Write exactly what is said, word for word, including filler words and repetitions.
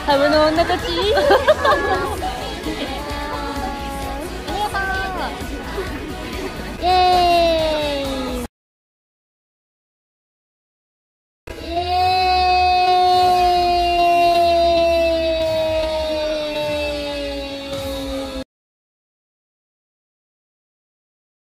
ハムの女たち。イエーイ。